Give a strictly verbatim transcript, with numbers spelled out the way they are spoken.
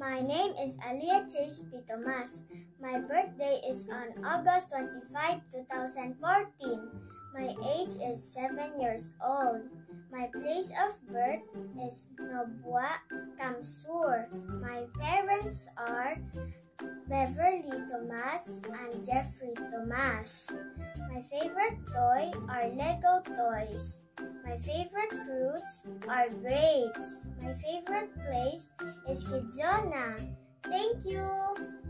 My name is Alia Chase P. Tomas. My birthday is on August twenty-fifth, two thousand fourteen. My age is seven years old. My place of birth is Nobua, Kamsur. My parents are Beverly Tomas and Jeffrey Tomas. My favorite toy are Lego toys. My favorite fruits are grapes. My favorite place is Kidzona. Thank you!